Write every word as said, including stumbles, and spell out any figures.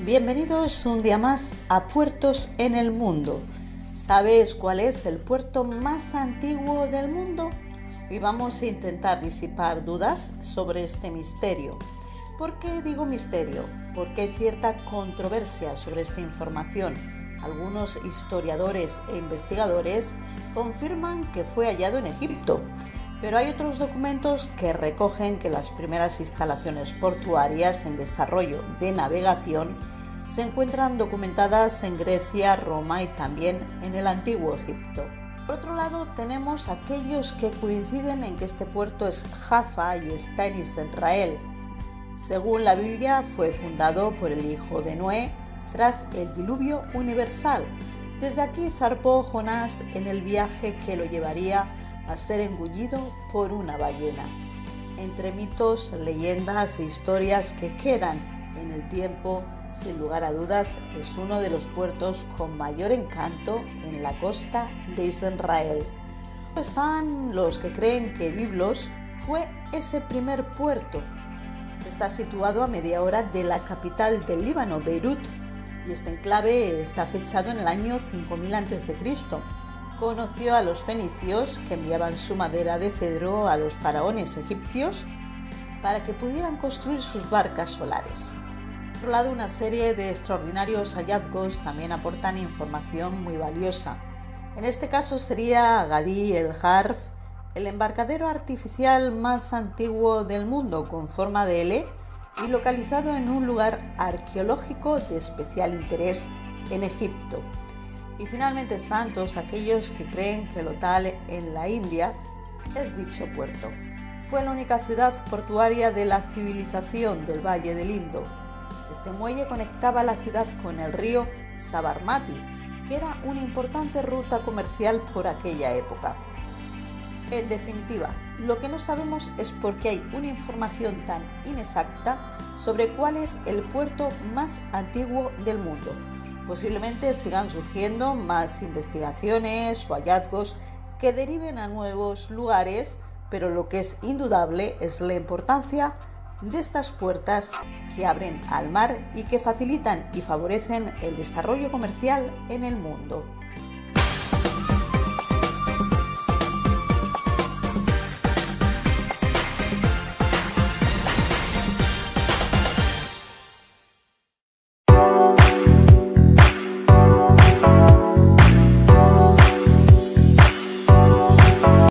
Bienvenidos un día más a Puertos en el Mundo. ¿Sabes cuál es el puerto más antiguo del mundo? Hoy vamos a intentar disipar dudas sobre este misterio. ¿Por qué digo misterio? Porque hay cierta controversia sobre esta información. Algunos historiadores e investigadores confirman que fue hallado en Egipto, pero hay otros documentos que recogen que las primeras instalaciones portuarias en desarrollo de navegación se encuentran documentadas en Grecia, Roma y también en el Antiguo Egipto. Por otro lado, tenemos aquellos que coinciden en que este puerto es Jaffa y está en Israel. Según la Biblia, fue fundado por el hijo de Noé tras el diluvio universal. Desde aquí zarpó Jonás en el viaje que lo llevaría a ser engullido por una ballena. Entre mitos, leyendas e historias que quedan en el tiempo, sin lugar a dudas, es uno de los puertos con mayor encanto en la costa de Israel. Están los que creen que Biblos fue ese primer puerto. Está situado a media hora de la capital del Líbano, Beirut, y este enclave está fechado en el año cinco mil antes de Cristo. Conoció a los fenicios que enviaban su madera de cedro a los faraones egipcios para que pudieran construir sus barcas solares. Por otro lado, una serie de extraordinarios hallazgos también aportan información muy valiosa. En este caso sería Gadi el Harf, el embarcadero artificial más antiguo del mundo con forma de L y localizado en un lugar arqueológico de especial interés en Egipto. Y finalmente están todos aquellos que creen que lo tal en la India es dicho puerto. Fue la única ciudad portuaria de la civilización del Valle del Indo. Este muelle conectaba la ciudad con el río Sabarmati, que era una importante ruta comercial por aquella época. En definitiva, lo que no sabemos es por qué hay una información tan inexacta sobre cuál es el puerto más antiguo del mundo. Posiblemente sigan surgiendo más investigaciones o hallazgos que deriven a nuevos lugares, pero lo que es indudable es la importancia de estas puertas que abren al mar y que facilitan y favorecen el desarrollo comercial en el mundo.